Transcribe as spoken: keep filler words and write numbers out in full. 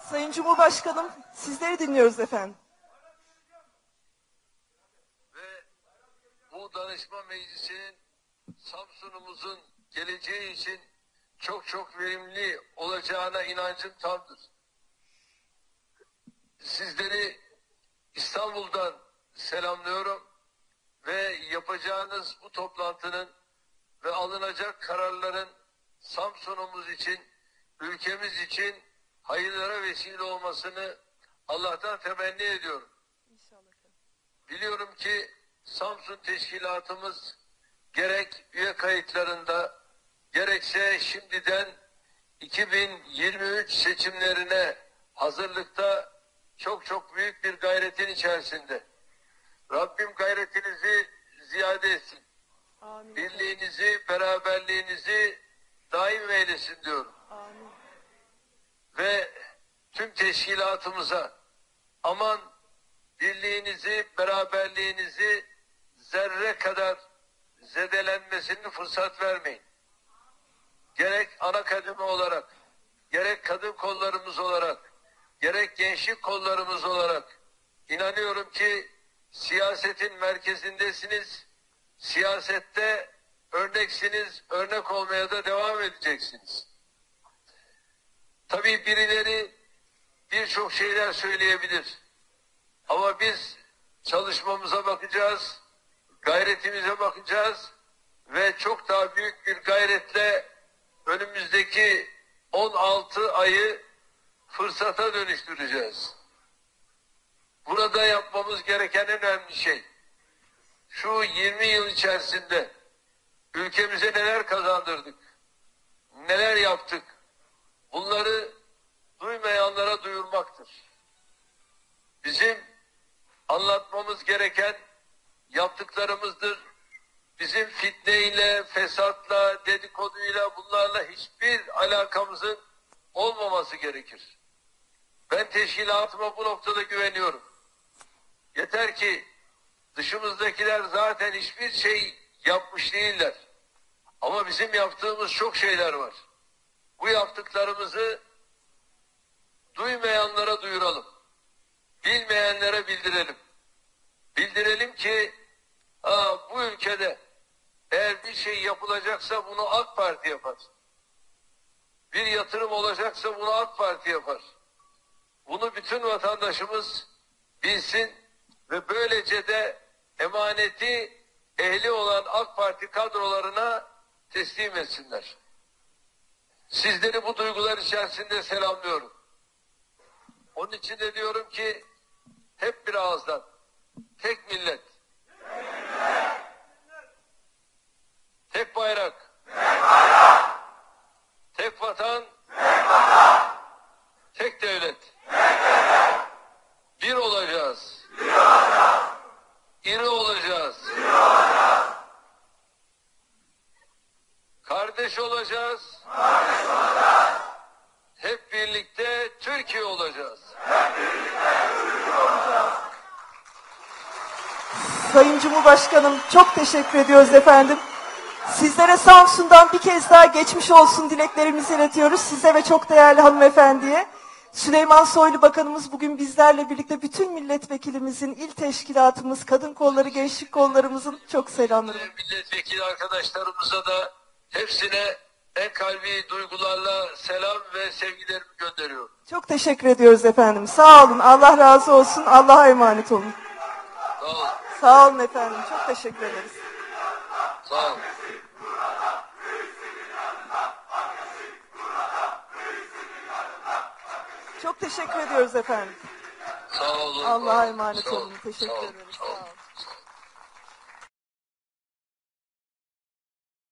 Sayın Cumhurbaşkanım, sizleri dinliyoruz efendim. Ve bu danışma meclisinin Samsun'umuzun geleceği için çok çok verimli olacağına inancım tamdır. Sizleri İstanbul'dan selamlıyorum ve yapacağınız bu toplantının ve alınacak kararların Samsun'umuz için, ülkemiz için hayırlara vesile olmasını Allah'tan temenni ediyorum. İnşallah. Biliyorum ki Samsun teşkilatımız gerek üye kayıtlarında gerekse şimdiden iki bin yirmi üç seçimlerine hazırlıkta çok çok büyük bir gayretin içerisinde. Rabbim gayretinizi ziyade etsin. Amin. Birliğinizi, beraberliğinizi daim eylesin diyorum. Amin. Ve tüm teşkilatımıza aman birliğinizi, beraberliğinizi zerre kadar zedelenmesini fırsat vermeyin. Gerek ana kademe olarak, gerek kadın kollarımız olarak, gerek gençlik kollarımız olarak inanıyorum ki siyasetin merkezindesiniz, siyasette örneksiniz, örnek olmaya da devam edeceksiniz. Tabii birileri birçok şeyler söyleyebilir. Ama biz çalışmamıza bakacağız, gayretimize bakacağız ve çok daha büyük bir gayretle önümüzdeki on altı ayı fırsata dönüştüreceğiz. Burada yapmamız gereken en önemli şey, şu yirmi yıl içerisinde ülkemize neler kazandırdık, neler yaptık, bunları duymayanlara duyurmaktır. Bizim anlatmamız gereken yaptıklarımızdır. Bizim fitneyle, fesatla, dedikoduyla, bunlarla hiçbir alakamızın olmaması gerekir. Ben teşkilatıma bu noktada güveniyorum. Yeter ki dışımızdakiler zaten hiçbir şey yapmış değiller. Ama bizim yaptığımız çok şeyler var. Bu yaptıklarımızı duymayanlara duyuralım. Bilmeyenlere bildirelim. Bildirelim ki ha, bu ülkede eğer bir şey yapılacaksa bunu AK Parti yapar. Bir yatırım olacaksa bunu AK Parti yapar. Bunu bütün vatandaşımız bilsin ve böylece de emaneti ehli olan AK Parti kadrolarına teslim etsinler. Sizleri bu duygular içerisinde selamlıyorum. Onun için de diyorum ki hep bir ağızdan, tek millet, tek bayrak, tek, bayrak. tek vatan, tek, vatan. tek devlet. Tek devlet. Bir olacağız. Bir olacağız. İri olacağız. İri olacağız. Kardeş olacağız. Kardeş olacağız. Hep birlikte Türkiye olacağız. Hep birlikte Türkiye olacağız. Sayın Cumhurbaşkanım, çok teşekkür ediyoruz efendim. Sizlere Samsun'dan bir kez daha geçmiş olsun dileklerimizi iletiyoruz. Size ve çok değerli hanımefendiye. Süleyman Soylu Bakanımız bugün bizlerle birlikte bütün milletvekilimizin, il teşkilatımız, kadın kolları, gençlik kollarımızın çok selamları. Milletvekili arkadaşlarımıza da hepsine en kalbi duygularla selam ve sevgilerimi gönderiyorum. Çok teşekkür ediyoruz efendim. Sağ olun. Allah razı olsun. Allah'a emanet olun. Sağ olun. Sağ olun efendim. Çok teşekkür ederiz. Sağ olun. Çok teşekkür ediyoruz efendim. Sağ olun. Allah'a emanet Sağ olun. olun. Teşekkür Sağ olun. ederiz. Sağ olun. Sağ olun.